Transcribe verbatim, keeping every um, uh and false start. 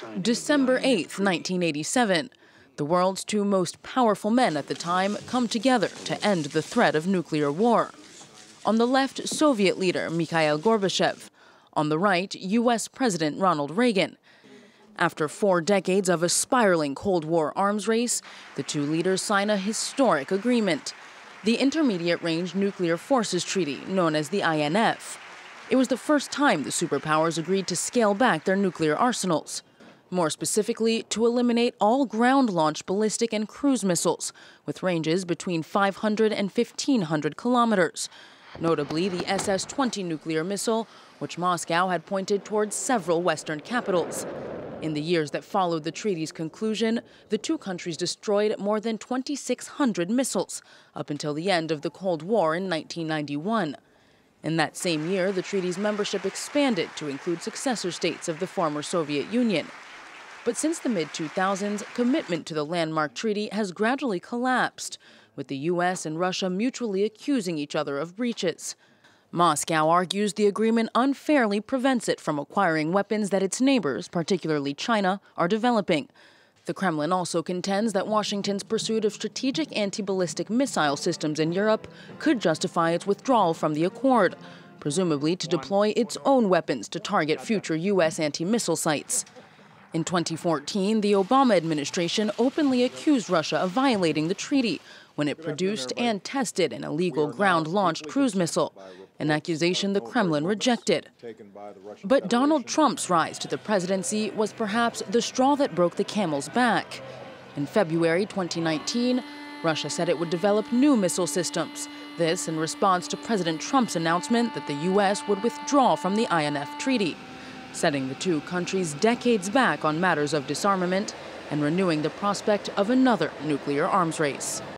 December eighth, nineteen eighty-seven. The world's two most powerful men at the time come together to end the threat of nuclear war. On the left, Soviet leader Mikhail Gorbachev. On the right, U S President Ronald Reagan. After four decades of a spiraling Cold War arms race, the two leaders sign a historic agreement, the Intermediate Range Nuclear Forces Treaty, known as the I N F. It was the first time the superpowers agreed to scale back their nuclear arsenals. More specifically, to eliminate all ground-launched ballistic and cruise missiles, with ranges between five hundred and fifteen hundred kilometers. Notably, the S S twenty nuclear missile, which Moscow had pointed towards several Western capitals. In the years that followed the treaty's conclusion, the two countries destroyed more than twenty-six hundred missiles, up until the end of the Cold War in nineteen ninety-one. In that same year, the treaty's membership expanded to include successor states of the former Soviet Union. But since the mid two thousands, commitment to the landmark treaty has gradually collapsed, with the U S and Russia mutually accusing each other of breaches. Moscow argues the agreement unfairly prevents it from acquiring weapons that its neighbors, particularly China, are developing. The Kremlin also contends that Washington's pursuit of strategic anti-ballistic missile systems in Europe could justify its withdrawal from the accord, presumably to deploy its own weapons to target future U S anti-missile sites. In twenty fourteen, the Obama administration openly accused Russia of violating the treaty when it produced and tested an illegal ground-launched cruise missile, an accusation the Kremlin rejected. But Donald Trump's rise to the presidency was perhaps the straw that broke the camel's back. In February twenty nineteen, Russia said it would develop new missile systems, this in response to President Trump's announcement that the U S would withdraw from the I N F treaty, setting the two countries decades back on matters of disarmament and renewing the prospect of another nuclear arms race.